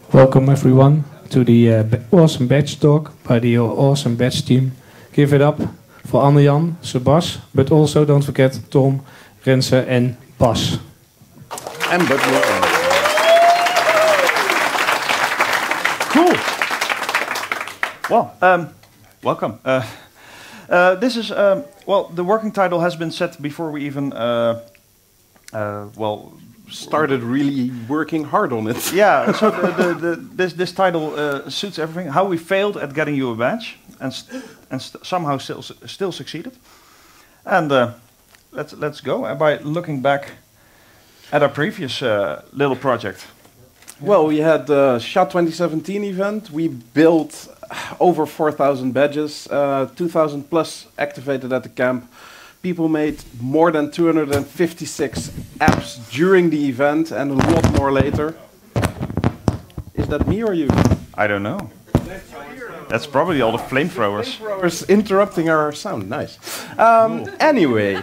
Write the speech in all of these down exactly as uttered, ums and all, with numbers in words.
Welcome everyone to the uh, b- awesome badge talk by the awesome badge team. Give it up for Anne-Jan, Sebas, but also don't forget Tom, Renze and Bas. And but cool. Well, um, welcome. Uh, uh, this is um, well, the working title has been set before we even uh, uh, well. started really working hard on it. Yeah, so the, the, the, this this title uh, suits everything. How we failed at getting you a badge, and st and st somehow still still succeeded. And uh, let's let's go uh, by looking back at our previous uh, little project. Well, we had the S H A twenty seventeen event. We built over four thousand badges, uh, two thousand plus activated at the camp. People made more than two hundred fifty-six apps during the event and a lot more later. Is that me or you? I don't know. That's probably all the flamethrowers. Flamethrowers interrupting our sound. Nice. Um, anyway.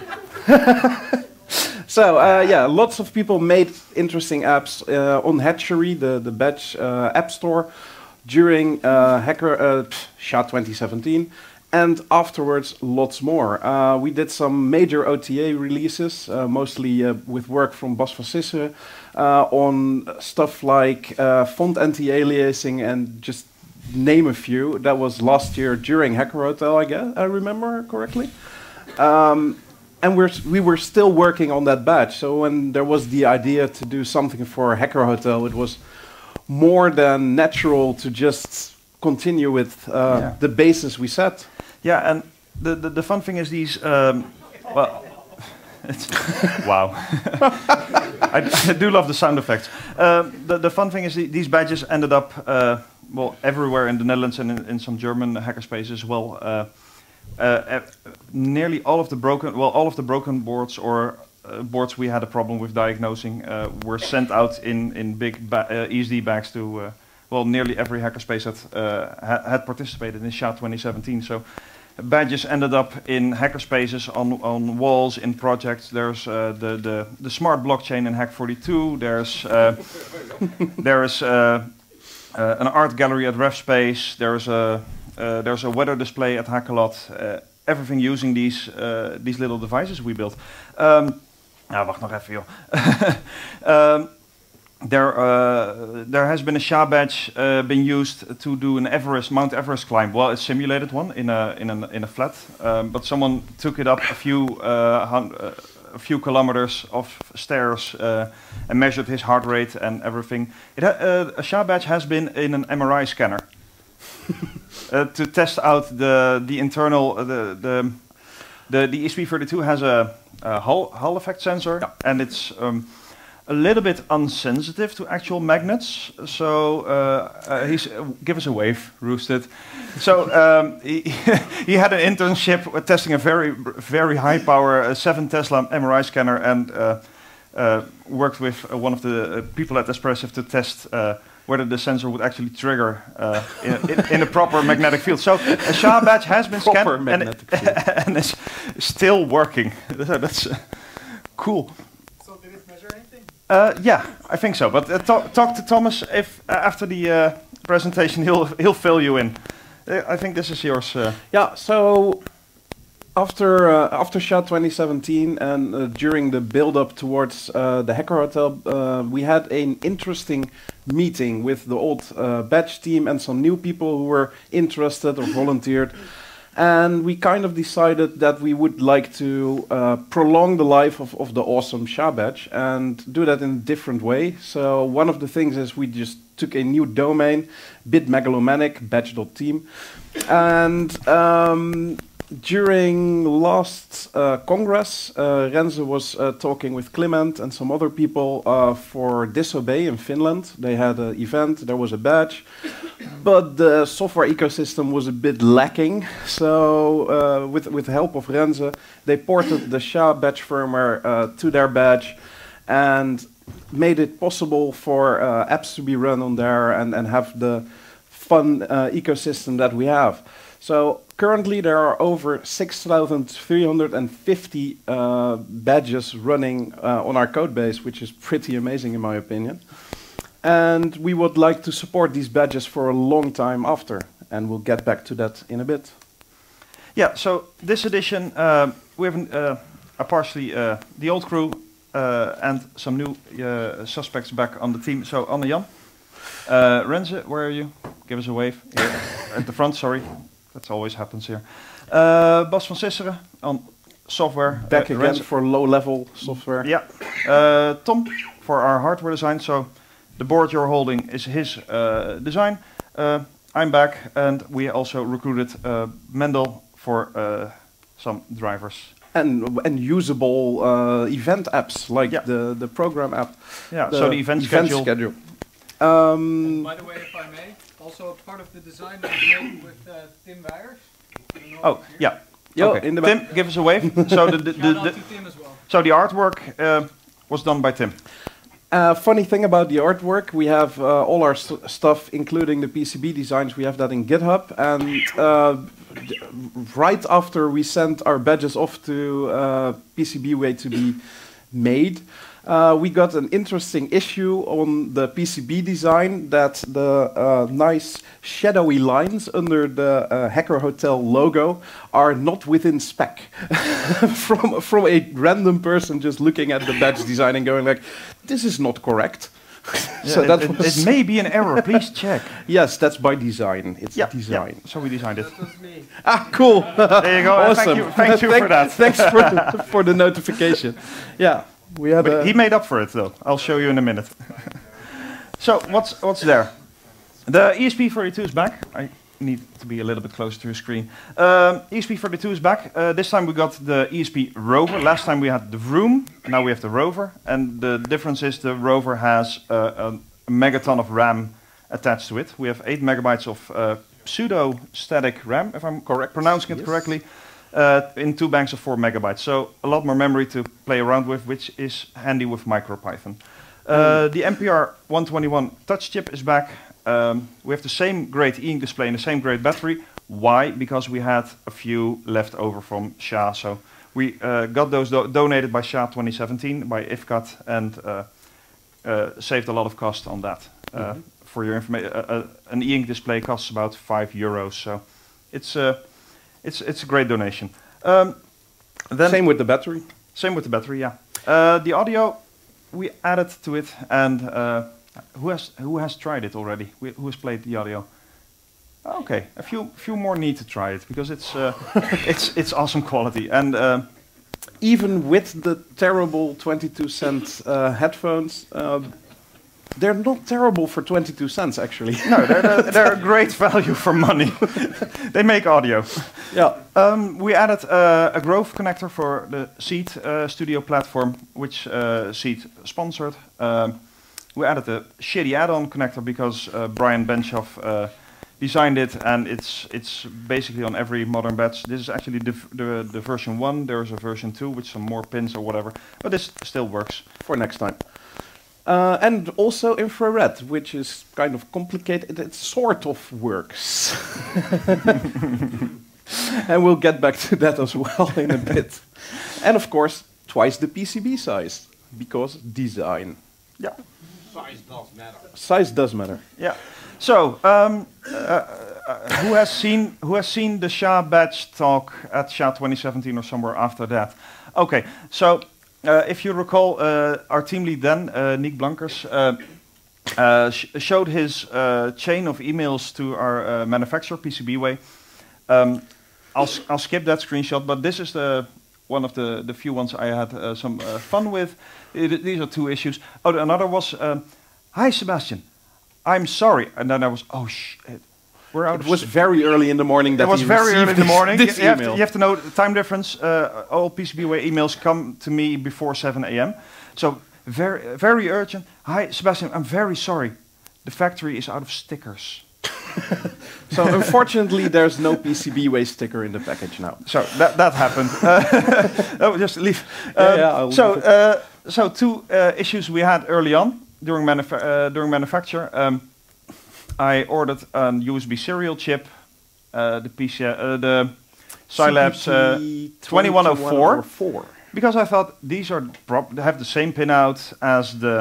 So, uh, yeah, lots of people made interesting apps uh, on Hatchery, the, the badge uh, app store, during uh, Hacker uh, S H A twenty seventeen. And afterwards, lots more. Uh, we did some major O T A releases, uh, mostly uh, with work from Bas van Sisseren, uh, on stuff like uh, font anti-aliasing and just name a few. That was last year during Hacker Hotel, I guess, I remember correctly. Um, and we're, we were still working on that badge. So when there was the idea to do something for Hacker Hotel, it was more than natural to just continue with uh, yeah. the basis we set. Yeah, and the, the, the fun thing is these, um, well, it's wow. I, I do love the sound effects. Um, the, the fun thing is the, these badges ended up, uh, well, everywhere in the Netherlands and in, in some German hackerspace as well. Uh, uh, nearly all of the broken, well, all of the broken boards or uh, boards we had a problem with diagnosing uh, were sent out in, in big ba uh, E S D bags to, uh, well, nearly every hackerspace that uh, ha had participated in S H A twenty seventeen. So badges ended up in hackerspaces, on, on walls, in projects. There's uh, the, the, the smart blockchain in Hack forty-two. There's, uh, there is uh, uh, an art gallery at RevSpace. There's a, uh, there's a weather display at Hackalot. Uh, everything using these, uh, these little devices we built. Um, ah, wacht nog even, joh. um, There, uh, there has been a S H A badge uh, been used to do an Everest, Mount Everest climb. Well, a simulated one in a in a in a flat, um, but someone took it up a few uh, hun uh, a few kilometers of stairs uh, and measured his heart rate and everything. It ha uh, a S H A badge has been in an M R I scanner uh, to test out the the internal uh, the the the the E S P thirty-two has a, a Hall Hall effect sensor, yeah. And it's um, a little bit unsensitive to actual magnets, so uh, uh, he's uh, give us a wave, Roosted. So um, he, he had an internship with testing a very very high power uh, seven Tesla M R I scanner, and uh, uh, worked with uh, one of the uh, people at Espressif to test uh, whether the sensor would actually trigger uh, in, in, in a proper magnetic field. So a S H A badge has been scanned and, it, and is still working. That's uh, cool. Uh, yeah, I think so. But uh, talk, talk to Thomas if uh, after the uh, presentation he'll he'll fill you in. Uh, I think this is yours. Uh. Yeah. So after uh, after S H A twenty seventeen and uh, during the build-up towards uh, the Hacker Hotel, uh, we had an interesting meeting with the old uh, badge team and some new people who were interested or volunteered. And we kind of decided that we would like to uh, prolong the life of, of the awesome S H A badge and do that in a different way. So one of the things is we just took a new domain, bitmegalomanic, badge.team. And um, during last uh, Congress, uh, Renze was uh, talking with Clement and some other people uh, for Disobey in Finland. They had an event, there was a badge. But the software ecosystem was a bit lacking, so uh, with, with the help of Renze, they ported the S H A badge firmware uh, to their badge and made it possible for uh, apps to be run on there and, and have the fun uh, ecosystem that we have. So currently there are over six thousand three hundred fifty uh, badges running uh, on our code base, which is pretty amazing in my opinion. And we would like to support these badges for a long time after, and we'll get back to that in a bit. Yeah, so this edition, uh, we have uh, a partially uh, the old crew uh, and some new uh, suspects back on the team. So, Anne-Jan, uh, Renze, where are you? Give us a wave. Here, at the front, sorry. That always happens here. Uh, Bas van Sisseren on software. Back uh, again Renze. for low-level software. Yeah. Uh, Tom for our hardware design. So, the board you're holding is his uh, design. Uh, I'm back, and we also recruited uh, Mendel for uh, some drivers. And, and usable uh, event apps, like Yeah. the, the program app. Yeah, so the event schedule. schedule. Um, By the way, if I may, also a part of the design that was made with uh, Tim Weijers. I don't know Oh, if yeah. Yo, Okay. in the Tim, give us a wave. so the, the, you're- the, Shout the out to Tim as well. so the artwork uh, was done by Tim. Uh, funny thing about the artwork, we have uh, all our st stuff, including the P C B designs, we have that in GitHub. And uh, d- right after we sent our badges off to uh, PCBWay to be made, uh, we got an interesting issue on the P C B design that the uh, nice shadowy lines under the uh, Hacker Hotel logo are not within spec. from, from a random person just looking at the badge design and going like, this is not correct. so Yeah, that it, it, was it may be an error. Please check. yes, that's by design. It's Yeah, design. yeah. So we designed it. That was me. Ah, cool. There you go. uh, Awesome. Thank you, thank you for that. Thanks for the, for the notification. Yeah, we had But a, he made up for it, though. I'll show you in a minute. so what's what's there? The E S P thirty-two is back. I need to be a little bit closer to the screen. Um, E S P thirty-two is back. Uh, this time we got the E S P Rover. Last time we had the Vroom. Now we have the Rover. And the difference is the Rover has uh, a, a megaton of RAM attached to it. We have eight megabytes of uh, pseudo-static RAM, if I'm correct, pronouncing it Yes. correctly, uh, in two banks of four megabytes. So a lot more memory to play around with, which is handy with MicroPython. Uh, the M P R one twenty-one touch chip is back. Um, we have the same great e-ink display and the same great battery. Why? Because we had a few left over from S H A. So we uh, got those do donated by S H A twenty seventeen, by I F C A T, and uh, uh, saved a lot of cost on that. Uh, Mhm. For your information, uh, uh, an e-ink display costs about five euros. So it's, uh, it's, it's a great donation. Um, then same with the battery. same with the battery, yeah. Uh, the audio, we added to it, and uh, who has who has tried it already? Who who has played the audio? Okay, a few few more need to try it because it's uh, it's it's awesome quality. And uh, Even with the terrible twenty-two cent uh, headphones, um, they're not terrible for twenty-two cents actually. no, they're, they're, they're a great value for money. They make audio. yeah. Um, we added uh, a Grove connector for the Seed uh, Studio platform, which uh, Seed sponsored. Um, we added a shitty add-on connector because uh, Brian Benchoff uh, designed it, and it's it's basically on every modern badge. This is actually the, the, the version one. There's a version two with some more pins or whatever, but this still works. For next time. Uh, and also infrared, which is kind of complicated. It sort of works. And we'll get back to that as well in a bit. And of course, twice the P C B size, because design. Yeah. Size does matter. Size does matter. Yeah. So, um, uh, uh, who has seen who has seen the S H A badge talk at S H A twenty seventeen or somewhere after that? Okay. So, uh, if you recall, uh, our team lead then, uh, Nick Blankers, uh, uh, sh showed his uh, chain of emails to our uh, manufacturer, PCBWay. Um, I'll s I'll skip that screenshot, but this is the one of the the few ones I had uh, some uh, fun with. It, these are two issues. Oh, another was, um, "Hi Sebastian, I'm sorry," and then I was, "Oh shit, we're out." It of was s- very early in the morning that It was he very early in the received morning. This, you, you have to, email. you have to know the time difference. Uh, all PCBWay emails come to me before seven A M So very very urgent. "Hi Sebastian, I'm very sorry. The factory is out of stickers." So unfortunately, there's no PCBWay sticker in the package now. So that that happened. Uh, oh, just leave. Yeah, Um, yeah, I'll so leave it. uh, so two uh, issues we had early on during manufa uh, during manufacture. Um, I ordered a U S B serial chip, uh, the P C, uh, the Scilabs uh, twenty-one oh four, four. because I thought these are prob- they have the same pinout as the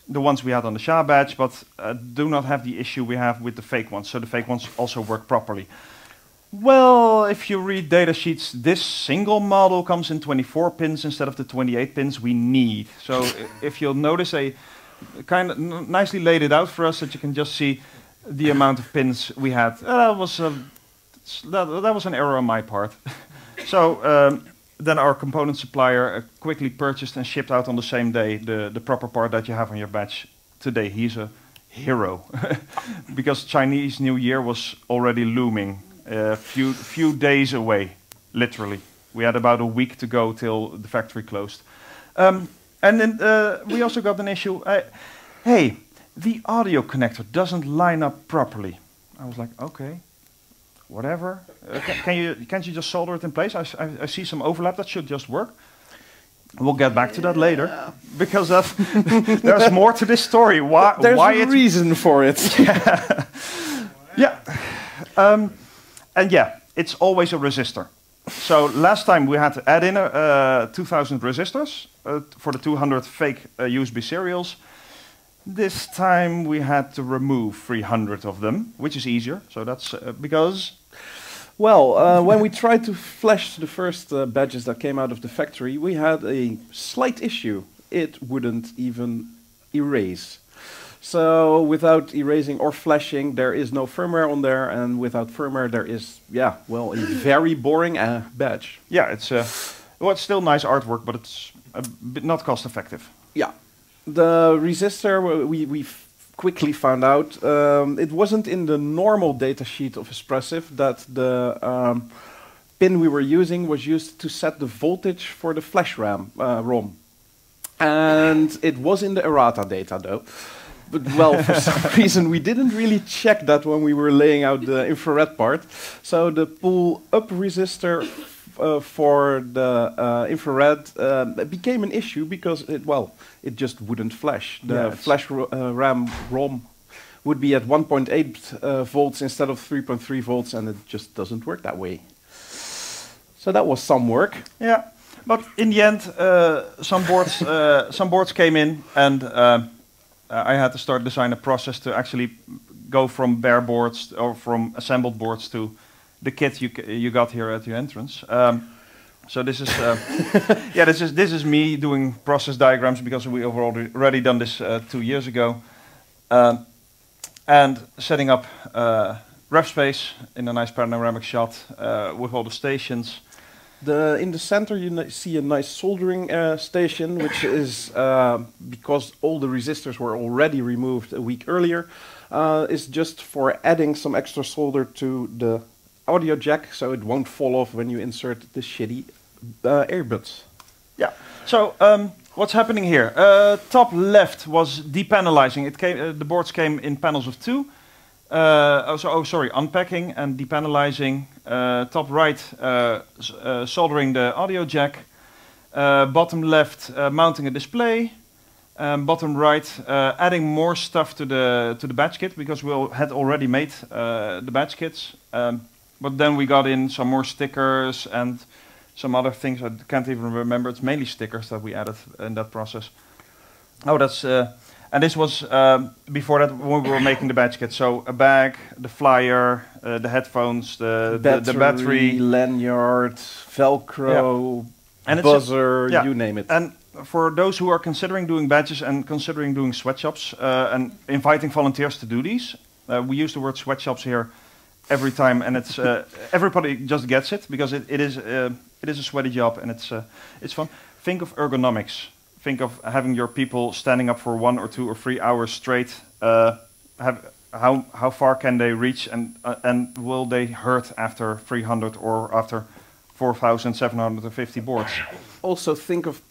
the ones we had on the S H A badge, but uh, do not have the issue we have with the fake ones. So the fake ones also work properly. Well, if you read data sheets, this single model comes in twenty-four pins instead of the twenty-eight pins we need. So if you'll notice, a kind of n nicely laid it out for us that you can just see the amount of pins we had. Uh, that was a, that, that was an error on my part. So um, then our component supplier uh, quickly purchased and shipped out on the same day the, the proper part that you have on your badge today. He's a hero because Chinese New Year was already looming. A uh, few few days away, literally. We had about a week to go till the factory closed. Um, and then uh, we also got an issue. Uh, hey, the audio connector doesn't line up properly. I was like, okay, whatever. Uh, can, can you can't you just solder it in place? I, I, I see some overlap. That should just work. We'll get back to that later, yeah. because of there's more to this story. Why? There's why a reason for it. yeah. yeah. Um, And yeah, it's always a resistor. So last time we had to add in uh, two thousand resistors uh, for the two hundred fake uh, U S B serials. This time we had to remove three hundred of them, which is easier. So that's uh, because... Well, uh, when we tried to flash the first uh, badges that came out of the factory, we had a slight issue. It wouldn't even erase. So without erasing or flashing, there is no firmware on there, and without firmware, there is, yeah, well, a very boring uh, badge. Yeah, it's uh, well, it's still nice artwork, but it's a bit not cost effective. Yeah, the resistor we we quickly found out um, it wasn't in the normal datasheet of Espressif that the um, pin we were using was used to set the voltage for the flash RAM uh, ROM, and it was in the errata data though. But well, for some reason we didn't really check that when we were laying out the infrared part. So the pull-up resistor uh, for the uh, infrared uh, became an issue because it, well, it just wouldn't flash. The yeah, flash uh, RAM ROM would be at one point eight uh, volts instead of three point three volts, and it just doesn't work that way. So that was some work. Yeah, but in the end, uh, some boards, uh, some boards came in, and. Uh, Uh, I had to start design a process to actually go from bare boards or from assembled boards to the kit you you got here at your entrance. Um, so this is uh, yeah, this is this is me doing process diagrams because we have already, already done this uh, two years ago, um, and setting up uh, ref space in a nice panoramic shot uh, with all the stations. The, in the center you see a nice soldering uh, station, which is, uh, because all the resistors were already removed a week earlier, uh, is just for adding some extra solder to the audio jack so it won't fall off when you insert the shitty uh, earbuds. Yeah, so um, what's happening here? Uh, top left was depanelizing. It came, uh, the boards came in panels of two. Uh, oh, so, oh, sorry, unpacking and depanelizing. Uh, top right, uh, s uh, soldering the audio jack. Uh, bottom left, uh, mounting a display. Um, bottom right, uh, adding more stuff to the to the batch kit because we all had already made uh, the batch kits. Um, but then we got in some more stickers and some other things. I can't even remember. It's mainly stickers that we added in that process. Oh, that's. Uh, And this was um, before that when we were making the batch kit. So a bag, the flyer, uh, the headphones, the battery, the, the battery, lanyard, Velcro, yeah. and buzzer, a, yeah. you name it. And for those who are considering doing badges and considering doing sweatshops uh, and inviting volunteers to do these, uh, we use the word sweatshops here every time, and it's uh, everybody just gets it because it, it is uh, it is a sweaty job and it's uh, it's fun. Think of ergonomics. Think of having your people standing up for one or two or three hours straight. Uh, have, how how far can they reach, and uh, and will they hurt after three hundred or after four thousand seven hundred fifty boards? Also think of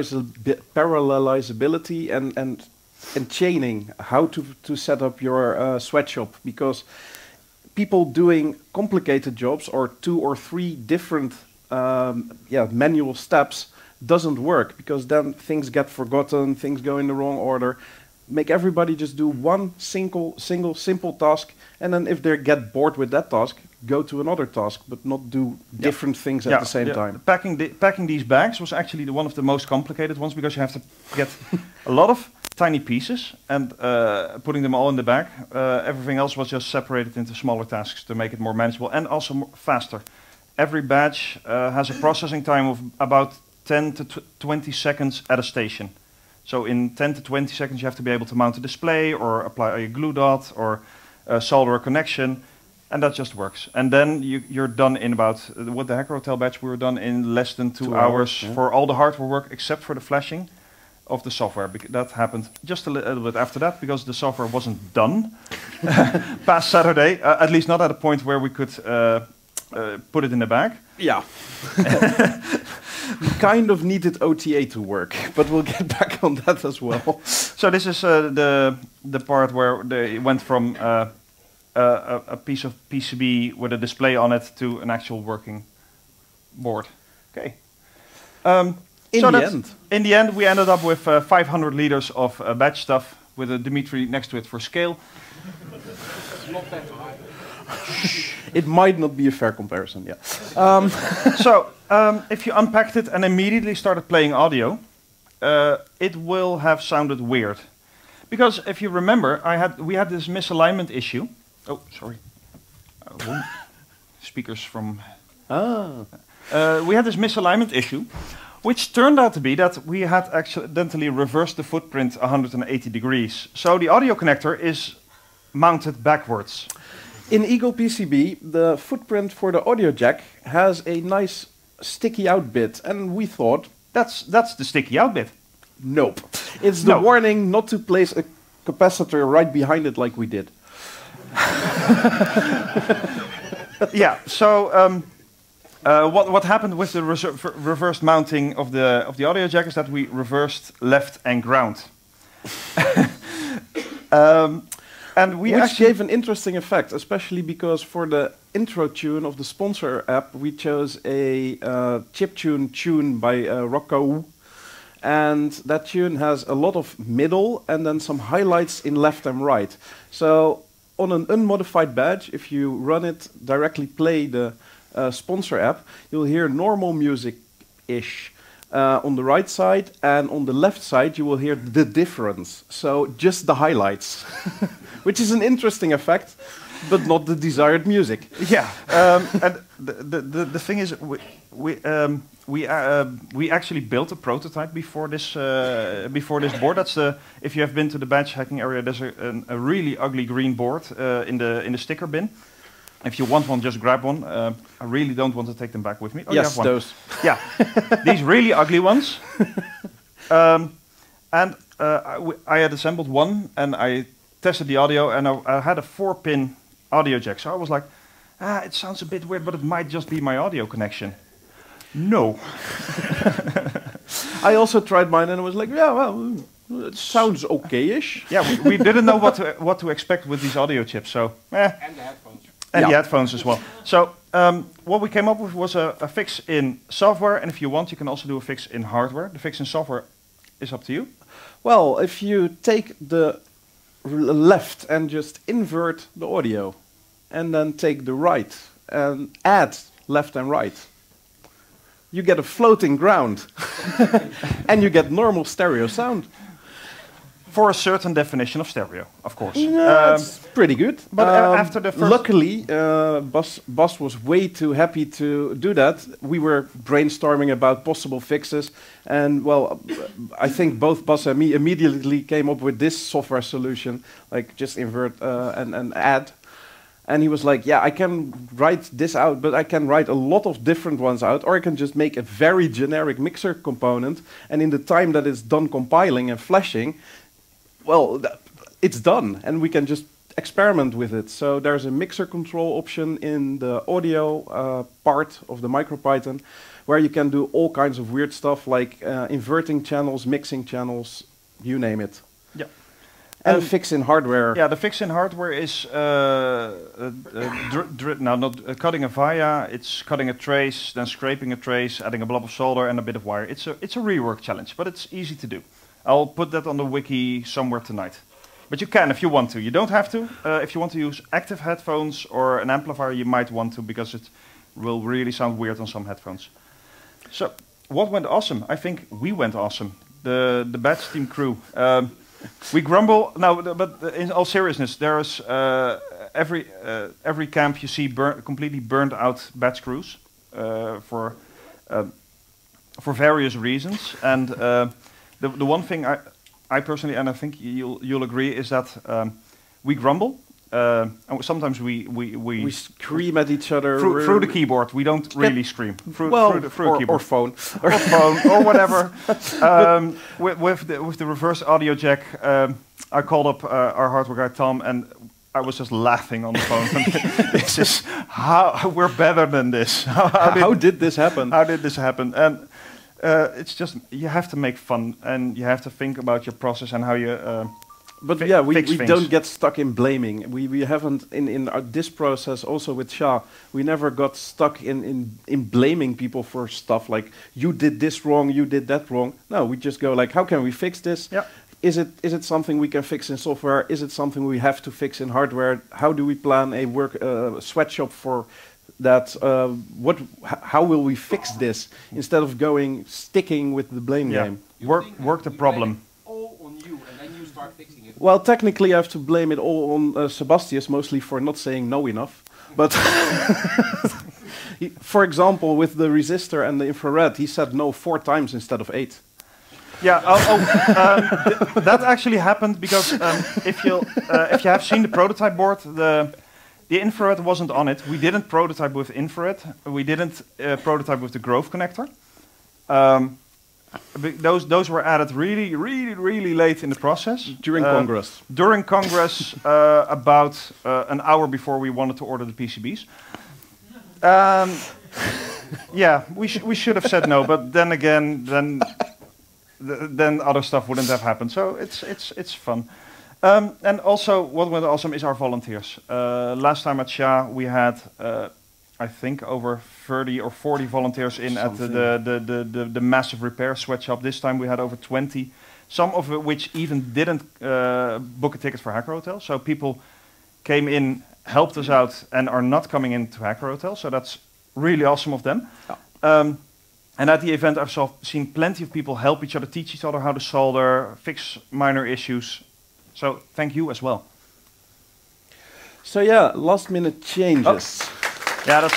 parallelizability and and and chaining. How to to set up your uh, sweatshop, because people doing complicated jobs or two or three different um, yeah manual steps doesn't work, because then things get forgotten, things go in the wrong order. Make everybody just do one single, single, simple task, and then if they get bored with that task, go to another task, but not do yep. different things yeah, at the same yeah. time. Packing, the, packing these bags was actually the one of the most complicated ones, because you have to get a lot of tiny pieces and uh, putting them all in the bag. Uh, everything else was just separated into smaller tasks to make it more manageable and also more faster. Every badge uh, has a processing time of about ten to twenty seconds at a station. So in ten to twenty seconds you have to be able to mount a display or apply a glue dot or uh, solder a connection, and that just works. And then you, you're done in about, uh, with the Hacker Hotel badge we were done in less than two, two hours, hours yeah. for all the hardware work except for the flashing of the software. Bec that happened just a li little bit after that because the software wasn't done past Saturday, uh, at least not at a point where we could uh, uh, put it in the bag. Yeah. Kind of needed O T A to work, but we'll get back on that as well. So this is uh, the the part where they went from uh, uh, a piece of P C B with a display on it to an actual working board. Okay. Um, in so the end, in the end, we ended up with uh, five hundred liters of uh, batch stuff with a Dimitri next to it for scale. Not that high. It might not be a fair comparison, yeah. Um, so, um, if you unpacked it and immediately started playing audio, uh, it will have sounded weird. Because if you remember, I had we had this misalignment issue. Oh, sorry. Uh, speakers from... Ah. Uh, we had this misalignment issue, which turned out to be that we had accidentally reversed the footprint one hundred eighty degrees. So the audio connector is mounted backwards. In Eagle P C B, the footprint for the audio jack has a nice sticky out bit, and we thought... That's, that's the sticky out bit. Nope. It's the no. warning not to place a capacitor right behind it like we did. Yeah, so um, uh, what, what happened with the reversed mounting of the, of the audio jack is that we reversed left and ground. um, And we Which gave an interesting effect, especially because for the intro tune of the sponsor app, we chose a uh, chiptune tune by uh, Rocco, and that tune has a lot of middle and then some highlights in left and right. So on an unmodified badge, if you run it, directly play the uh, sponsor app, you'll hear normal music-ish. Uh, on the right side, and on the left side you will hear the difference. So just the highlights, which is an interesting effect, but not the desired music. Yeah, um, and the, the the the thing is, we we um, we uh, we actually built a prototype before this uh, before this board. That's the if you have been to the badge hacking area, there's a, an, a really ugly green board uh, in the in the sticker bin. If you want one, just grab one. Uh, I really don't want to take them back with me. Oh, yes, you have one. those. Yeah, these really ugly ones. um, and uh, I, w I had assembled one, and I tested the audio, and I, I had a four-pin audio jack. So I was like, ah, it sounds a bit weird, but it might just be my audio connection. No. I also tried mine, and I was like, yeah, well, it sounds okay-ish. Yeah, we, we didn't know what to, what to expect with these audio chips, so... Eh. And the headphones. And yeah. the headphones as well. So um, what we came up with was a, a fix in software, and if you want, you can also do a fix in hardware. The fix in software is up to you. Well, if you take the left and just invert the audio, and then take the right and add left and right, you get a floating ground, and you get normal stereo sound. For a certain definition of stereo, of course. Yeah, um, it's pretty good. But um, after the first... Luckily, uh, Bas, Bas was way too happy to do that. We were brainstorming about possible fixes. And, well, I think both Bas and me immediately came up with this software solution, like just invert uh, and, and add. And he was like, yeah, I can write this out, but I can write a lot of different ones out, or I can just make a very generic mixer component. And in the time that it's done compiling and flashing, well, it's done, and we can just experiment with it. So there's a mixer control option in the audio uh, part of the MicroPython, where you can do all kinds of weird stuff, like uh, inverting channels, mixing channels, you name it. Yeah. And Um, fix in hardware. Yeah, the fix in hardware is uh, uh, uh, dr dr now not uh, cutting a via. It's cutting a trace, then scraping a trace, adding a blob of solder and a bit of wire. It's a it's a rework challenge, but it's easy to do. I'll put that on the wiki somewhere tonight. But you can if you want to. You don't have to. Uh, if you want to use active headphones or an amplifier, you might want to, because it will really sound weird on some headphones. So, what went awesome? I think we went awesome. The the badge team crew. Um, we grumble no, but, but in all seriousness, there's uh, every uh, every camp you see burn, completely burned out batch crews uh, for uh, for various reasons, and uh, the the one thing I I personally and I think you'll you'll agree is that um, we grumble. Uh, and sometimes we we, we We scream at each other through, through the keyboard. We don't really scream through, well, through the, through or, the keyboard or phone. or phone or whatever. Um, with with the, with the reverse audio jack, um, I called up uh, our hardware guy Tom, and I was just laughing on the phone. This is how we're better than this. How, how, did, How did this happen? how did this happen? And uh, it's just you have to make fun, and you have to think about your process and how you. Uh, But fi- yeah, we, fix we things. don't get stuck in blaming. We we haven't in in our, this process also with Shah. We never got stuck in, in in blaming people for stuff like you did this wrong, you did that wrong. No, we just go like, how can we fix this? Yeah. Is it is it something we can fix in software? Is it something we have to fix in hardware? How do we plan a work uh, sweatshop for that? Uh, what? H- how will we fix this instead of going sticking with the blame Yeah. game? Work work the problem. All on you, and then you start fixing it. Well, technically, I have to blame it all on uh, Sebastius, mostly for not saying no enough. But he, for example, with the resistor and the infrared, he said no four times instead of eight. Yeah, oh, oh, um, th- that actually happened because um, if you uh, if you have seen the prototype board, the the infrared wasn't on it. We didn't prototype with infrared. We didn't uh, prototype with the Grove connector. Um, b- those those were added really, really, really late in the process During Uh, Congress. During Congress, uh, about uh, an hour before we wanted to order the P C Bs. Um, yeah, we sh- we should have said no, but then again, then. Th- then other stuff wouldn't have happened. So it's it's it's fun. Um, and also, what went awesome is our volunteers. Uh, last time at S H A, we had, uh, I think, over thirty or forty volunteers in at the the, the, the, the the massive repair sweatshop. This time we had over twenty, some of which even didn't uh, book a ticket for Hacker Hotel. So people came in, helped us out, and are not coming into Hacker Hotel. So that's really awesome of them. Um, And at the event, I've saw, seen plenty of people help each other, teach each other how to solder, fix minor issues. So thank you as well. So yeah, last minute changes. Yeah, that's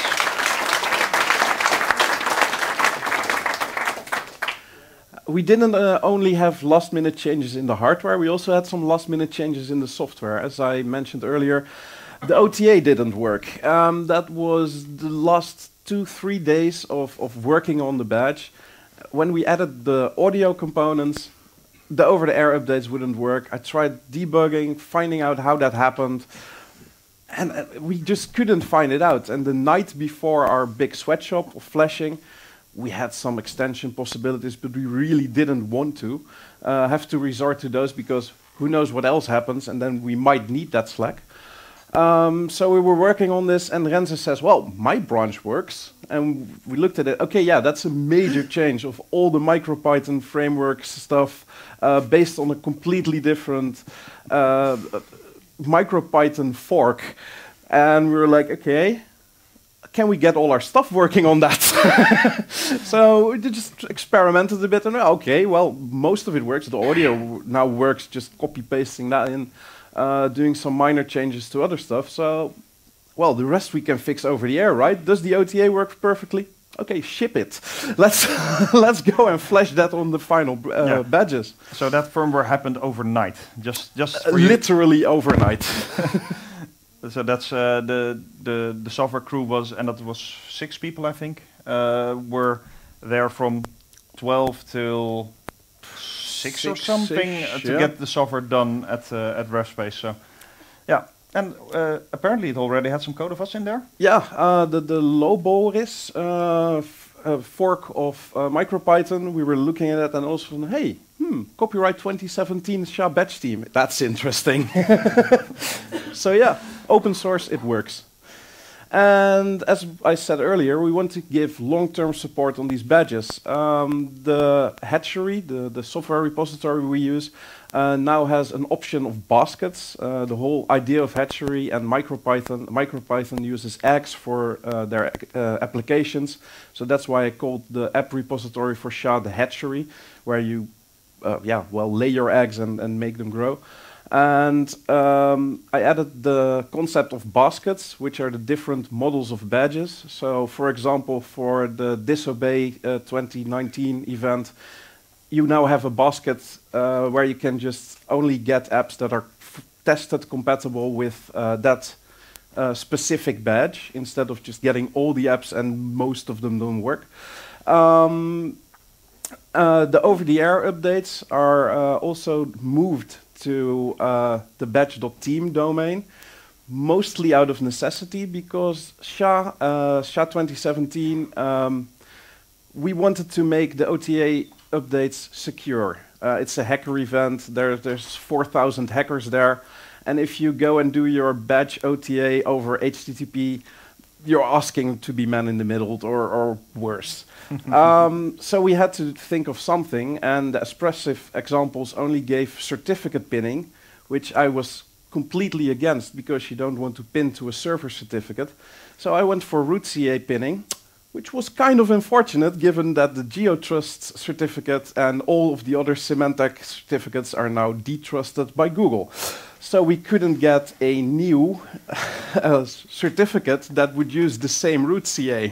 We didn't uh, only have last minute changes in the hardware, we also had some last minute changes in the software. As I mentioned earlier, the O T A didn't work. Um, that was the last two, three days of, of working on the badge. When we added the audio components, the over-the-air updates wouldn't work. I tried debugging, finding out how that happened, and uh, we just couldn't find it out. And the night before our big sweatshop of flashing, we had some extension possibilities, but we really didn't want to uh, have to resort to those because who knows what else happens, and then we might need that Slack. Um, so we were working on this, and Renze says, well, my branch works. And we looked at it, okay, yeah, that's a major change of all the MicroPython framework stuff uh, based on a completely different uh, MicroPython fork. And we were like, okay, can we get all our stuff working on that? So we just experimented a bit, and okay, well, most of it works. The audio now works, just copy-pasting that in. Uh, doing some minor changes to other stuff. So, well, the rest we can fix over the air, right? Does the O T A work perfectly? Okay, ship it. Let's let's go and flash that on the final uh, Yeah. badges. so that firmware happened overnight, just just Uh, for you. literally overnight. So that's uh, the the the software crew was, and that was six people, I think, uh, were there from twelve till six, or Six-ish, something uh, to yeah. get the software done at uh, at RevSpace. So, yeah, and uh, apparently it already had some code of us in there. Yeah, uh, the the Loboris uh, f- uh, fork of uh, MicroPython. We were looking at it and also, from, hey, hmm, copyright twenty seventeen S H A batch team. That's interesting. So yeah, open source, it works. And as I said earlier, we want to give long-term support on these badges. Um, the Hatchery, the, the software repository we use, uh, now has an option of baskets. Uh, the whole idea of Hatchery and MicroPython, MicroPython uses Axe for uh, their uh, applications. So that's why I called the app repository for S H A the Hatchery, where you uh, yeah, well, lay your eggs and, and make them grow. And um, I added the concept of baskets, which are the different models of badges. So, for example, for the Disobey uh, twenty nineteen event, you now have a basket uh, where you can just only get apps that are f tested compatible with uh, that uh, specific badge, instead of just getting all the apps and most of them don't work. Um, uh, the over-the-air updates are uh, also moved to uh, the badge.team domain, mostly out of necessity, because S H A, uh, S H A twenty seventeen, um, we wanted to make the O T A updates secure. Uh, it's a hacker event. There, there's four thousand hackers there, and if you go and do your badge O T A over H T T P, you're asking to be man in the middle, or, or worse. um, so we had to think of something, and the Espressif examples only gave certificate pinning, which I was completely against, because you don't want to pin to a server certificate. So I went for root C A pinning, which was kind of unfortunate, given that the GeoTrust certificate and all of the other Symantec certificates are now detrusted by Google. So we couldn't get a new uh, certificate that would use the same root C A.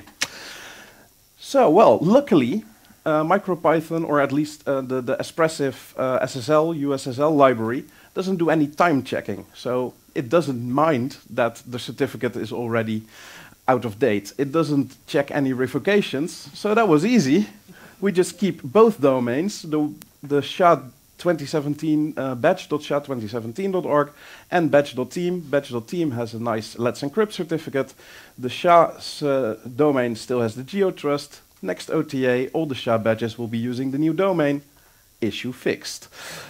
So, well, luckily, uh, MicroPython, or at least uh, the, the Espressif uh, S S L, U S S L library, doesn't do any time checking. So it doesn't mind that the certificate is already out of date. It doesn't check any revocations, so that was easy. We just keep both domains, the, the S H A twenty seventeen uh, badge dot S H A twenty seventeen dot org and badge.team. Badge.team has a nice Let's Encrypt certificate. The S H A uh, domain still has the GeoTrust. Next O T A, all the S H A badges will be using the new domain. Issue fixed.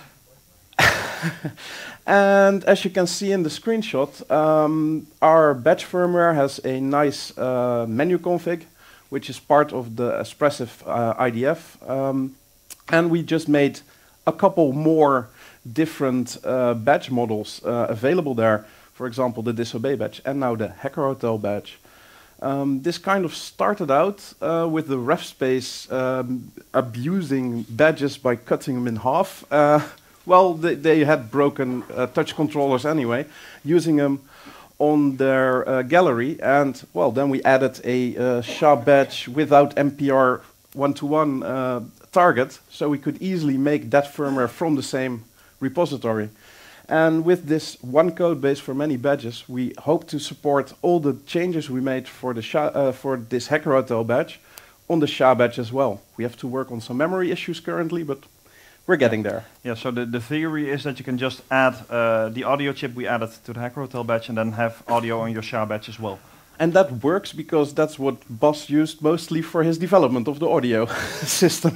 And as you can see in the screenshot, um, our badge firmware has a nice uh, menu config, which is part of the Espressif uh, I D F. Um, and we just made a couple more different uh, badge models uh, available there. For example, the Disobey badge and now the Hacker Hotel badge. Um, this kind of started out uh, with the RefSpace um, abusing badges by cutting them in half. Uh, well, they, they had broken uh, touch controllers anyway, using them on their uh, gallery. And, well, then we added a uh, S H A badge without M P R one-to-one uh, target, so we could easily make that firmware from the same repository. And with this one code base for many badges, we hope to support all the changes we made for the S H A, uh, for this Hacker Hotel badge on the S H A badge as well. We have to work on some memory issues currently, but we're getting there. Yeah, so the, the theory is that you can just add uh, the audio chip we added to the Hacker Hotel badge and then have audio on your S H A badge as well. And that works because that's what Bas used mostly for his development of the audio system.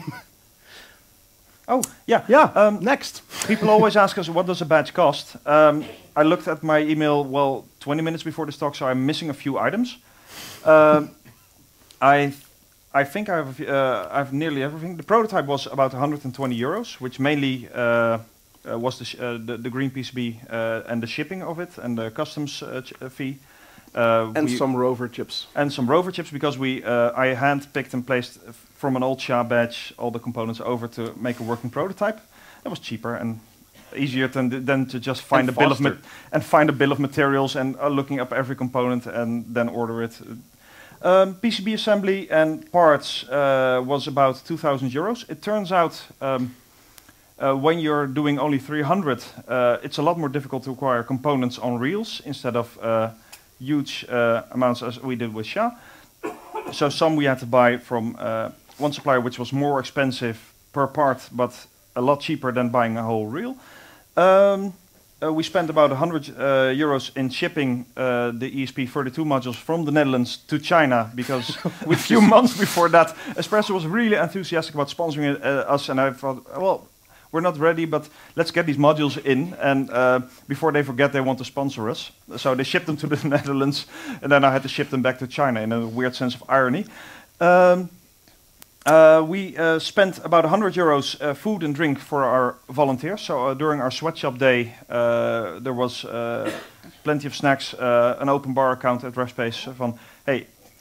Oh, yeah. Yeah, Um, next. People always ask us, what does a badge cost? Um, I looked at my email, well, twenty minutes before this talk, so I'm missing a few items. Um, I I think I have, uh, I have nearly everything. The prototype was about one hundred twenty euros, which mainly uh, uh, was the, sh uh, the, the green P C B uh, and the shipping of it and the customs uh, ch uh, fee. Uh, and some rover chips. And some rover chips, because we uh, I hand-picked and placed uh, from an old S H A badge all the components over to make a working prototype. That was cheaper and easier than, than to just find and a bill of faster. and find a bill of materials and uh, looking up every component and then order it. Um, P C B assembly and parts uh, was about two thousand euros. It turns out um, uh, when you're doing only three hundred, uh, it's a lot more difficult to acquire components on reels instead of uh, huge uh, amounts as we did with S H A. So some we had to buy from uh, one supplier, which was more expensive per part, but a lot cheaper than buying a whole reel. Um, uh, we spent about one hundred uh, euros in shipping uh, the E S P thirty-two modules from the Netherlands to China, because a few months before that, Espresso was really enthusiastic about sponsoring it, uh, us, and I thought, well, we're not ready, but let's get these modules in, and uh, before they forget they want to sponsor us. So they shipped them to the Netherlands, and then I had to ship them back to China in a weird sense of irony. Um, uh, we uh, spent about one hundred euros uh, food and drink for our volunteers. So uh, during our sweatshop day, uh, there was uh, plenty of snacks, uh, an open bar account at RefSpace van, hey,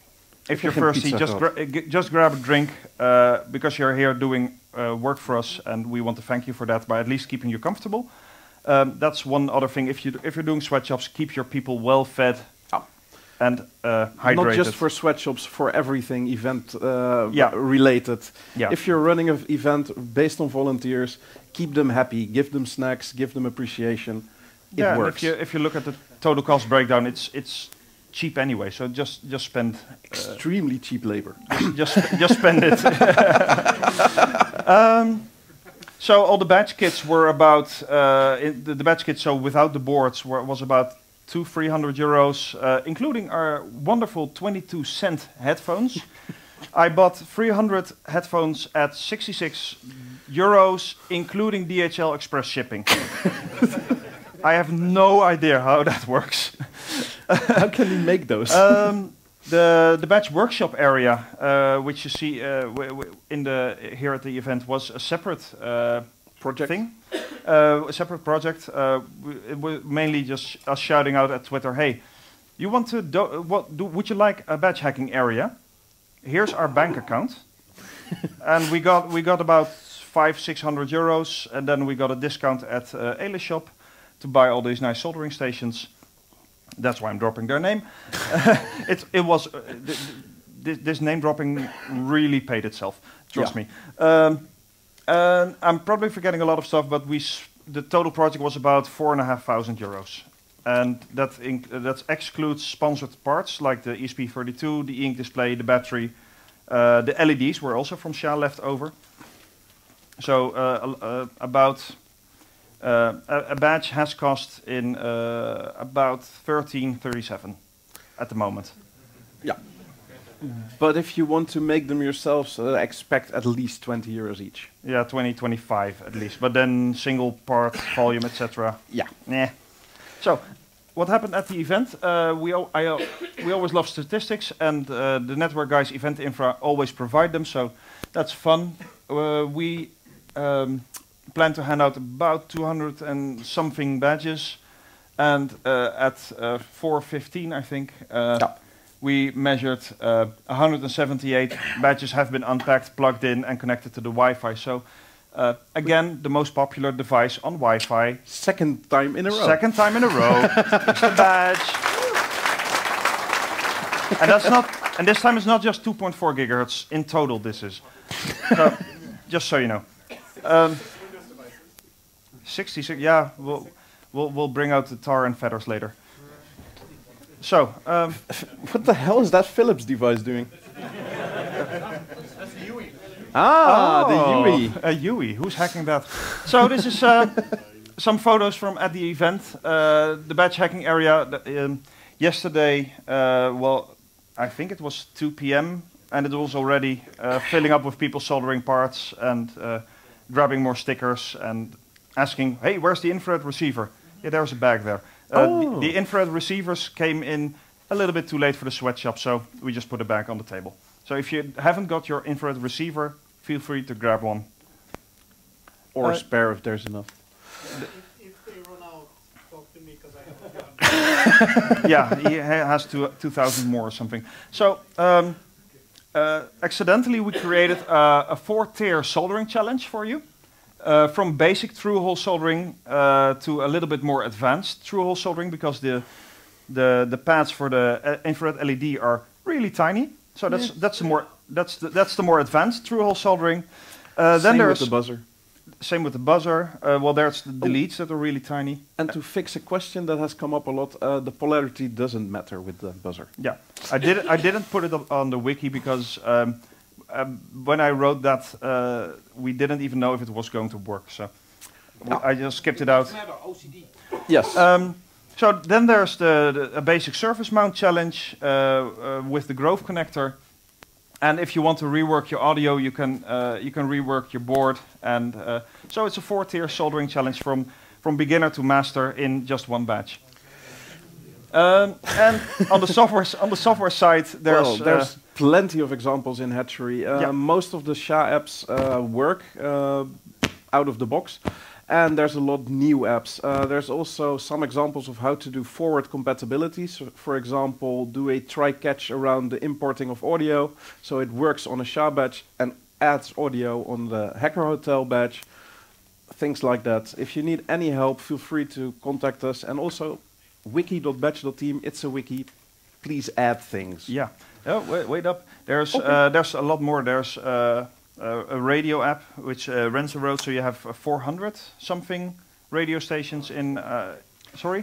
if you're Fucking thirsty, Pizza just Hut. gra- uh, g- just grab a drink uh, because you're here doing uh, work for us, and we want to thank you for that by at least keeping you comfortable. Um, that's one other thing. If you if you're doing sweatshops, keep your people well fed Yeah. and uh, hydrated. Not just for sweatshops, for everything event uh, Yeah. related. Yeah. If you're running an event based on volunteers, keep them happy, give them snacks, give them appreciation. It yeah, and works. if you if you look at the total cost breakdown, it's it's cheap anyway. So just just spend Extremely cheap labor. just just spend it. um, so all the batch kits were about uh, in the, the batch kits. So without the boards, were, was about two three hundred euros, uh, including our wonderful twenty-two cent headphones. I bought three hundred headphones at sixty-six euros, including D H L Express shipping. I have no idea how that works. How can you make those? Um, the the batch workshop area, uh, which you see uh, w- w- in the here at the event, was a separate uh, Project? thing, uh, a separate project. Uh, w- it was mainly just us shouting out at Twitter, "Hey, you want to do, what? Do, would you like a batch hacking area? Here's our bank account." And we got we got about five six hundred euros, and then we got a discount at uh, Elishop to buy all these nice soldering stations. That's why I'm dropping their name. it, it was uh, th- th- this name dropping really paid itself. Trust Yeah. me. Um, and I'm probably forgetting a lot of stuff, but we s- the total project was about four and a half thousand euros, and that inc- uh, that excludes sponsored parts like the E S P thirty-two, the e-ink display, the battery, uh, the L E Ds were also from S H A left over. So uh, uh, about. Uh, a, a badge has cost in uh, about thirteen thirty-seven at the moment. Yeah. But if you want to make them yourselves, uh, expect at least twenty euros each. Yeah, twenty twenty-five at least. But then single part, volume, et cetera. Yeah. Nah. So, what happened at the event? Uh, we al- I, al- we always love statistics, and uh, the network guys, Event Infra, always provide them. So that's fun. Uh, we. Um, plan to hand out about two hundred and something badges, and uh, at uh, four fifteen, I think, uh, Yeah. we measured uh, one hundred seventy-eight badges have been unpacked, plugged in, and connected to the Wi-Fi. So, uh, again, the most popular device on Wi-Fi. Second time in a row. Second time in a row, is the badge. And that's not. And this time it's not just two point four gigahertz in total. This is. So, just so you know. Um, sixty-six, yeah, we'll, we'll, we'll bring out the tar and feathers later. So, um, What the hell is that Philips device doing? Ah, the U I. A U I, who's hacking that? So this is uh, some photos from at the event. Uh, the batch hacking area, the, um, yesterday, uh, well, I think it was two p m, and it was already uh, filling up with people soldering parts and uh, grabbing more stickers and asking, hey, where's the infrared receiver? Yeah, there's a bag there. Uh, Oh. the, the infrared receivers came in a little bit too late for the sweatshop, so we just put a bag on the table. So if you haven't got your infrared receiver, feel free to grab one. Or Uh, spare if there's enough. If they run out, talk to me because I have a gun. Yeah, he ha- has two, two thousand more or something. So, um, uh, accidentally we created uh, a four-tier soldering challenge for you. Uh, from basic through-hole soldering uh, to a little bit more advanced through-hole soldering, because the, the, the pads for the uh, infrared L E D are really tiny. So that's, that's, the, more, that's, the, that's the more advanced through-hole soldering. Uh, then Same there's with the buzzer. same with the buzzer. Uh, well, there's the deletes that are really tiny. And to fix a question that has come up a lot, uh, the polarity doesn't matter with the buzzer. Yeah, I did. I didn't put it up on the wiki because um, um, when I wrote that, uh, we didn't even know if it was going to work. So No. I just skipped it out. Matter, O C D. Yes. Um, so then there's the, the a basic surface mount challenge uh, uh, with the Grove connector. And if you want to rework your audio, you can uh, you can rework your board. And uh, so it's a four-tier soldering challenge from from beginner to master in just one batch. Um, and on the software s- on the software side, there's well, there's uh, plenty of examples in Hatchery. Uh, Yeah. Most of the S H A apps uh, work uh, out of the box. And there's a lot new apps. Uh, there's also some examples of how to do forward compatibility. So for example, do a try-catch around the importing of audio, so it works on a S H A badge and adds audio on the Hacker Hotel badge. Things like that. If you need any help, feel free to contact us. And also, wiki dot badge dot team, it's a wiki. Please add things. Yeah. Oh, wait, wait up. There's Okay. uh, there's a lot more. There's uh, uh, a radio app which uh, Renze wrote, so you have uh, four hundred something radio stations in. Uh, sorry.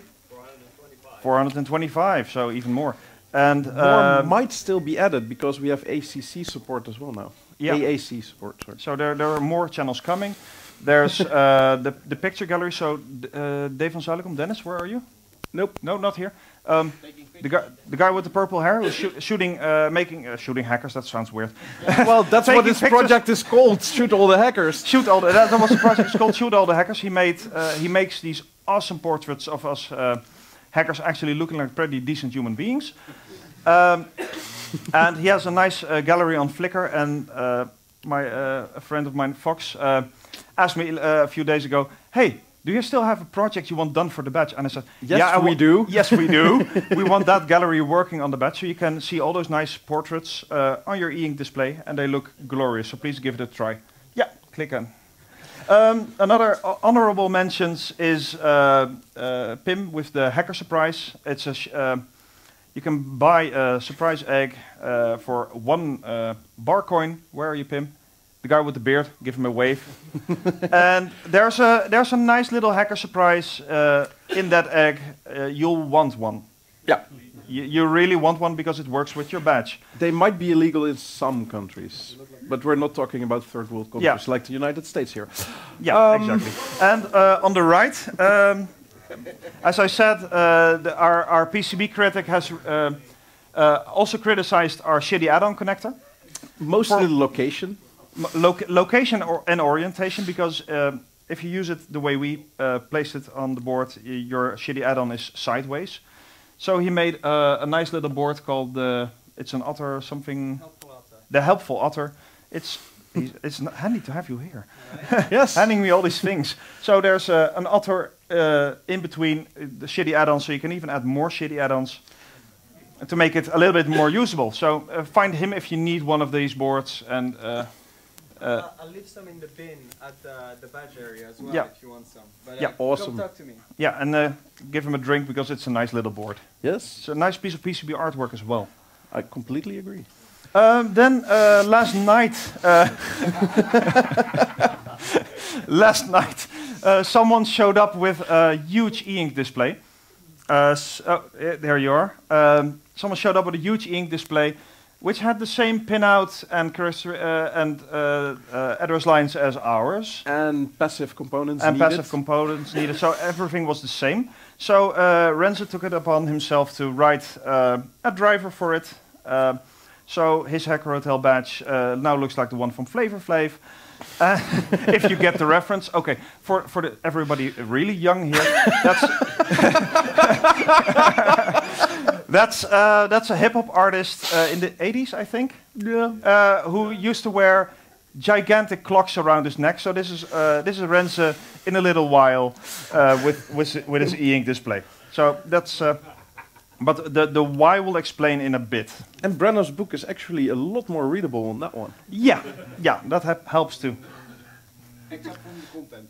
four hundred twenty-five. So even more. And More um, might still be added because we have A C C support as well now. Yeah. A A C support. Sorry. So there there are more channels coming. There's uh, the the picture gallery. So d- uh, Dave van Zuilicum, Dennis, where are you? Nope. No, not here. Um, the guy, the guy with the purple hair who's shoo- shooting, uh, making, uh, shooting hackers. That sounds weird. Well, that's Taking what this pictures. project is called. Shoot all the hackers. Shoot all the. That, that was the project. It's called Shoot All the Hackers. He made. Uh, he makes these awesome portraits of us uh, hackers actually looking like pretty decent human beings. Um, and he has a nice uh, gallery on Flickr. And uh, my uh, a friend of mine, Fox, uh, asked me uh, a few days ago, "Hey, do you still have a project you want done for the badge?" And I said, Yes, yeah, I we wa- do. Yes, we do. We want that gallery working on the badge, so you can see all those nice portraits uh, on your e-ink display, and they look glorious. So please give it a try. Yeah, click on. Um, another uh, honorable mentions is uh, uh, Pim with the Hacker Surprise. It's a sh- uh, you can buy a surprise egg uh, for one uh, bar coin. Where are you, Pim? The guy with the beard, give him a wave. And there's a there's a nice little hacker surprise uh, in that egg. Uh, you'll want one. Yeah. You, you really want one because it works with your badge. They might be illegal in some countries, but we're not talking about third world countries Yeah. like the United States here. Yeah, Um, exactly. And uh, on the right, um, as I said, uh, the, our our P C B critic has uh, uh, also criticized our shitty add-on connector. Mostly For- the location. M- loc- location or and orientation, because um, if you use it the way we uh, placed it on the board, y- your shitty add-on is sideways. So he made uh, a nice little board called the. It's an otter something. Helpful Otter. The helpful otter. It's he's, it's n- handy to have you here. Yes. Handing me all these things. So there's uh, an otter uh, in between uh, the shitty add-ons, so you can even add more shitty add-ons to make it a little bit more usable. So uh, find him if you need one of these boards, and. Uh, Uh, I'll, I'll leave some in the bin at the, the badge area as well Yeah. if you want some. But Yeah, uh, awesome. Come talk to me. Yeah, and uh, give him a drink because it's a nice little board. Yes. It's a nice piece of P C B artwork as well. I completely agree. Um, then uh, last night, uh, last night, uh, someone showed up with a huge e-ink display. Uh, s- oh, eh, there you are. Um, someone showed up with a huge e-ink display, which had the same pinout and character- uh, and uh, uh, address lines as ours. And passive components And needed. passive components needed, so everything was the same. So uh, Renze took it upon himself to write uh, a driver for it. Uh, so his Hacker Hotel badge uh, now looks like the one from Flavor Flav. Uh, if you get the reference, okay. For for the, everybody really young here, that's that's uh, that's a hip hop artist uh, in the eighties, I think. Yeah. Uh, who used to wear gigantic clocks around his neck. So this is uh, this is Renze in a little while uh, with with with his e-ink display. So that's. Uh, but the the why will explain in a bit. And Brenner's book is actually a lot more readable on that one. Yeah, yeah, that hep- helps too. Except from the content.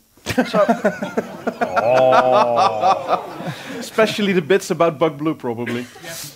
Especially the bits about Bug Blue, probably.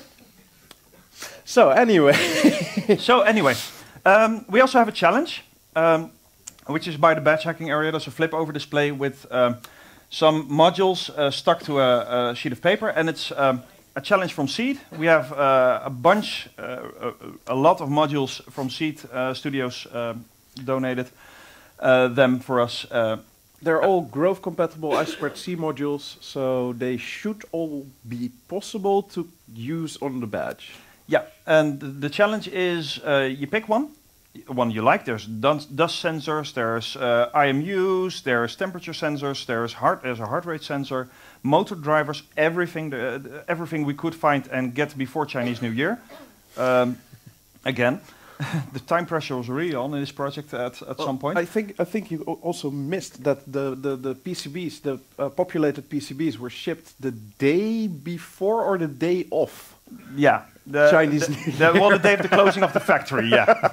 So, anyway. So anyway, um, we also have a challenge, um, which is by the badge hacking area. There's a flip over display with um, some modules uh, stuck to a, a sheet of paper, and it's um, a challenge from Seed. We have uh, a bunch, uh, a, a lot of modules from Seed uh, Studios uh, donated uh, them for us. Uh, They're all Grove compatible I two C modules, so they should all be possible to use on the badge. Yeah, and th- the challenge is uh, you pick one, one you like. There's dun- dust sensors, there's uh, I M Us, there's temperature sensors, there's heart, there's a heart rate sensor, motor drivers, everything, the, uh, everything we could find and get before Chinese New Year. Um, again, the time pressure was really on in this project at, at Well, some point. I think I think you al- also missed that the the, the P C Bs, the uh, populated P C Bs, were shipped the day before or the day of. yeah. The, Chinese the, New the, well, the day of the closing of the factory, yeah.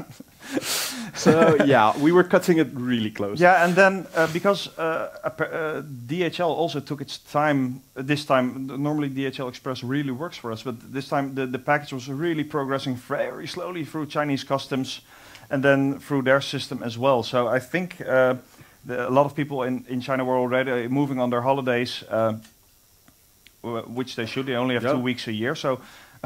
So yeah, we were cutting it really close. Yeah, and then uh, because uh, appa- uh, D H L also took its time, uh, this time, n- normally D H L Express really works for us, but this time the, the package was really progressing very slowly through Chinese customs and then through their system as well. So I think uh, the, a lot of people in, in China were already moving on their holidays, uh, w- which they should. They only have Yeah. two weeks a year. So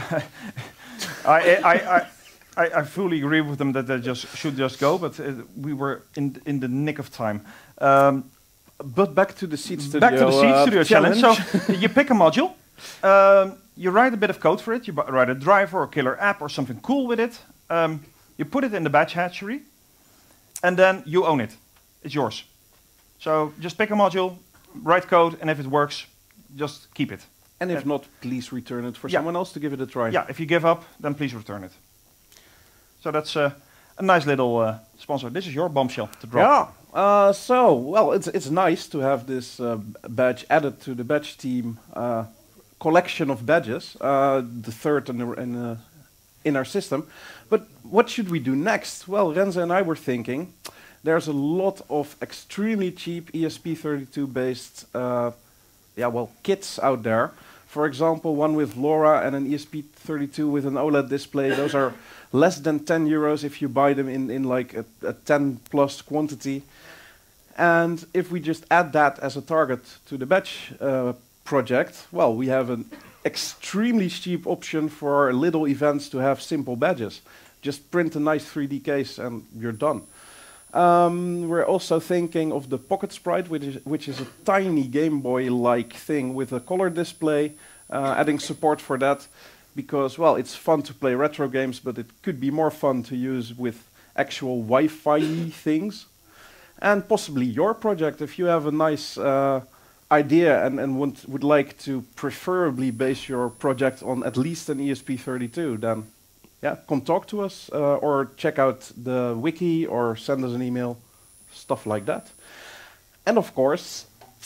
I, I, I, I, I fully agree with them that they just should just go, but uh, we were in in the nick of time. Um, But back to the Seed Studio. Back to the Seed uh, Studio challenge. So you pick a module, um, you write a bit of code for it, you bu- write a driver or killer app or something cool with it. Um, you put it in the batch hatchery, and then you own it. It's yours. So just pick a module, write code, and if it works, just keep it. And if not, please return it for Yeah. someone else to give it a try. Yeah, if you give up, then please return it. So that's uh, a nice little uh, sponsor. This is your bombshell to drop. Yeah. Uh, so, well, it's it's nice to have this uh, b- badge added to the badge team uh, collection of badges, uh, the third in, the, in, uh, in our system. But what should we do next? Well, Renze and I were thinking there's a lot of extremely cheap E S P thirty-two based uh, yeah, well, kits out there. For example, one with LoRa and an E S P thirty-two with an OLED display. Those are less than ten euros if you buy them in, in like a, a ten plus quantity. And if we just add that as a target to the batch uh, project, well, we have an extremely cheap option for little events to have simple badges. Just print a nice three D case and you're done. Um, we're also thinking of the Pocket Sprite, which is, which is a tiny Game Boy-like thing with a color display, uh, adding support for that, because, well, it's fun to play retro games, but it could be more fun to use with actual Wi-Fi things. And possibly your project, if you have a nice uh, idea and, and want, would like to preferably base your project on at least an E S P thirty-two, then yeah, come talk to us uh, or check out the wiki or send us an email, stuff like that. And of course,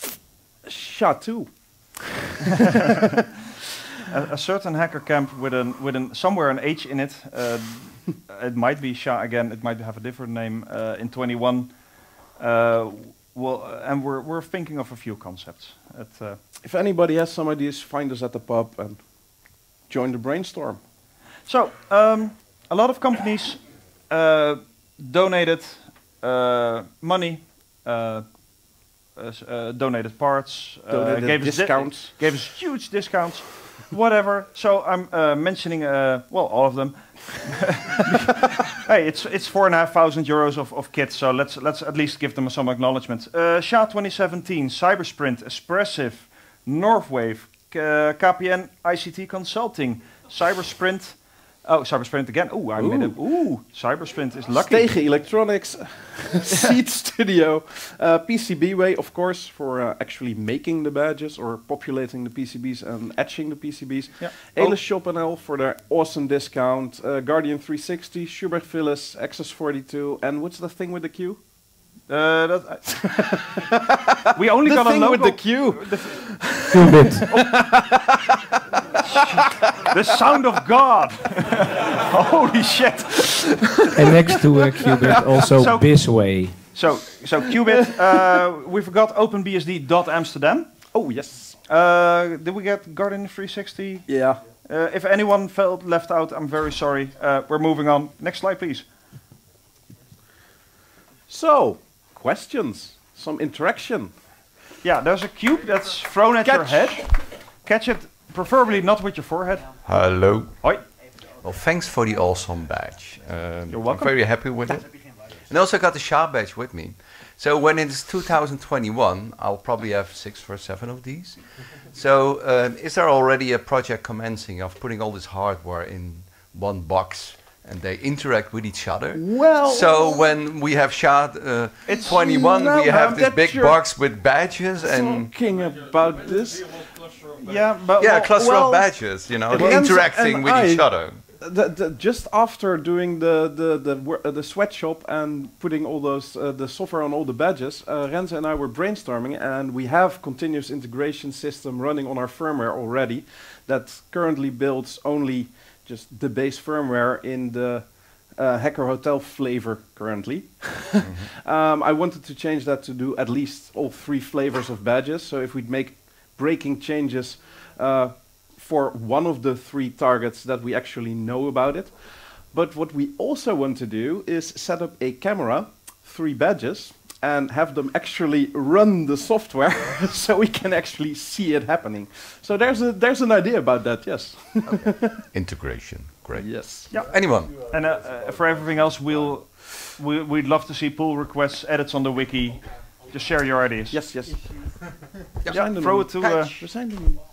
S H A two. a, a certain hacker camp with an with an somewhere an H in it. Uh, it might be S H A again. It might have a different name uh, in twenty-one. Uh, well, uh, and we're we're thinking of a few concepts. At, uh, If anybody has some ideas, find us at the pub and join the brainstorm. So, um, a lot of companies uh, donated uh, money, uh, uh, s- uh, donated parts, uh, Donated gave us di- discounts. gave us huge discounts, whatever. So I'm uh, mentioning, uh, well, all of them. Hey, it's it's four and a half thousand euros of, of kits, so let's let's at least give them some acknowledgement. Uh, S H A twenty seventeen, Cybersprint, Espressive, Northwave, K- KPN I C T Consulting, Cybersprint. Oh, Cybersprint again. Ooh, I made it. Ooh, Cybersprint is lucky. Stege Electronics, Seed Studio, uh, P C B Way, of course, for uh, actually making the badges or populating the P C Bs and etching the P C Bs. Yeah. Elis Shop N L for their awesome discount. Uh, Guardian three sixty, Schubert Phyllis, Access forty-two, and what's the thing with the Q? Uh, that, I- we only The got a thing logo. with the Q. Qubit. The sound of God. Holy shit. And next to uh, Qubit, also So- Bisway. So, so Qubit. Uh, we forgot OpenBSD dot Amsterdam. Oh, yes. Uh, did we get Guardian three sixty? Yeah. Uh, if anyone felt left out, I'm very sorry. Uh, we're moving on. Next slide, please. So, questions, some interaction. Yeah, there's a cube that's thrown at your Catch. head. Catch it, preferably not with your forehead. Hello. Hoi. Well, thanks for the awesome badge. Um, You're welcome. I'm very happy with it. And also got the S H A badge with me. So when it's two thousand twenty-one, I'll probably have six or seven of these. So um, is there already a project commencing of putting all this hardware in one box and they interact with each other? Well, So when we have S H A uh, It's- twenty-one, No, we have no, this that's big your- box with badges and talking about this. Yeah, but yeah, well, cluster well, of badges, you know, Renze interacting and with each I- other. the, the, just after doing the the the, wor- uh, the sweatshop and putting all those uh, the software on all the badges, uh, Renze and I were brainstorming, and we have continuous integration system running on our firmware already, that currently builds only just the base firmware in the uh, Hacker Hotel flavor currently. Mm-hmm. um, I wanted to change that to do at least all three flavors of badges. So if we'd make breaking changes uh, for one of the three targets that we actually know about it. But what we also want to do is set up a camera, three badges, and have them actually run the software so we can actually see it happening. So there's a there's an idea about that, yes. Okay. Integration, great. Yes. Yeah. Anyone? And uh, uh, for everything else, we'll we, we'd love to see pull requests, edits on the wiki. Just share your ideas. Yes, yes. Yeah, Sign them throw in. it to. Uh, We signed them in.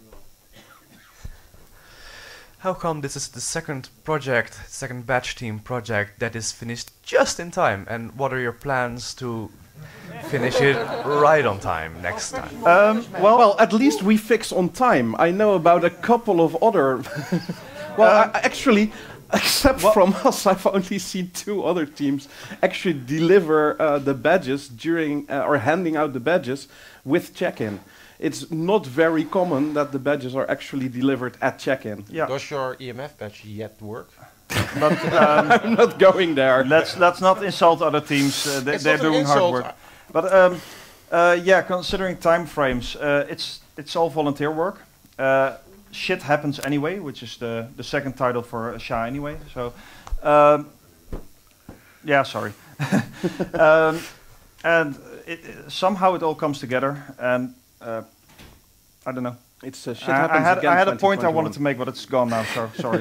How come this is the second project, second batch team project that is finished just in time? And what are your plans to finish it right on time next time? um, Well, well, at least we fix on time. I know about a couple of other. well, Uh, I, actually, except from us, I've only seen two other teams actually deliver uh, the badges during uh, or handing out the badges with check-in. It's not very common that the badges are actually delivered at check-in. yeah, Does your E M F badge yet work? but um, I'm not going there. let's let's not insult other teams. Uh, they, It's they're not an doing hard insult. work. But um, uh, yeah, considering time frames, uh, it's it's all volunteer work. Uh, shit happens anyway, which is the the second title for uh, S H A anyway. So um, yeah, sorry. um, and it, it, somehow it all comes together, and uh, I don't know. It's uh, shit I, I happens had again. I had a point I twenty twenty-one. wanted to make, but it's gone now. So sorry.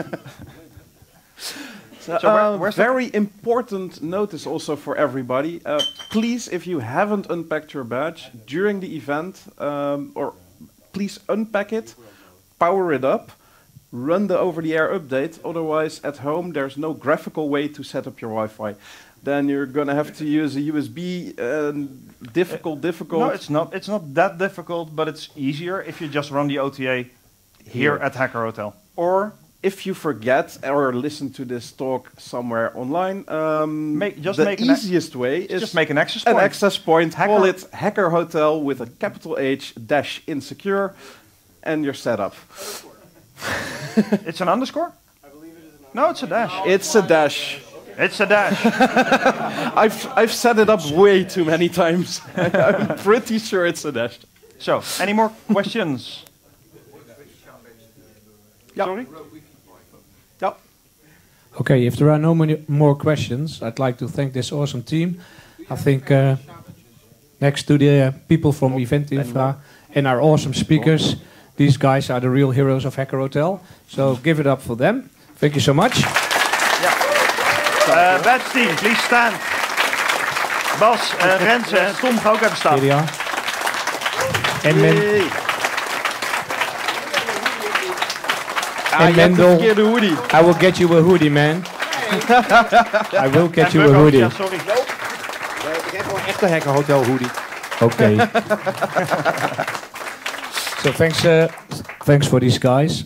So, So where- uh, where's the- very important notice also for everybody. Uh, please, if you haven't unpacked your badge during the event, um, or please unpack it, power it up, run the over-the-air update. Otherwise, at home, there's no graphical way to set up your Wi-Fi. Then you're gonna have to use a U S B. Uh, difficult, difficult. No, it's not. It's not that difficult, but it's easier if you just run the O T A here, Here. at Hacker Hotel. Or If you forget or listen to this talk somewhere online, um, Make- just the make an a- easiest way is just make an access an point. access point. Hacker- Call it Hacker Hotel with a capital H dash insecure, and you're set up. It's an underscore? No, it's a dash. It's a dash. It's a dash. I've I've set it up way too many times. I'm pretty sure it's a dash. So, any more questions? Sorry? Yep. Okay, if there are no many more questions, I'd like to thank this awesome team. I think uh, next to the uh, people from Event Infra and our awesome speakers, these guys are the real heroes of Hacker Hotel. So give it up for them. Thank you so much. Uh, badge team, please stand. Bas, uh, Renze en Tom gaan ook even staan. Here they are. And Men- Yay. Ah, and je hebt Mendel, de verkeerde hoodie. I will get you a hoodie, man. I will get En you a Buk ook, hoodie. ja, sorry. Ik heb gewoon echt een Hacker Hotel hoodie. Okay. So thanks, uh, thanks for these guys.